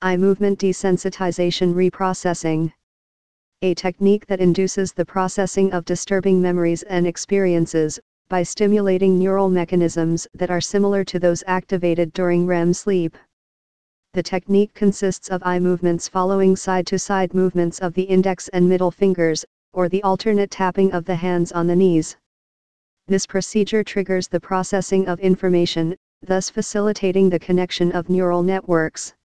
Eye movement desensitization reprocessing. A technique that induces the processing of disturbing memories and experiences, by stimulating neural mechanisms that are similar to those activated during REM sleep. The technique consists of eye movements following side-to-side movements of the index and middle fingers, or the alternate tapping of the hands on the knees. This procedure triggers the processing of information, thus facilitating the connection of neural networks.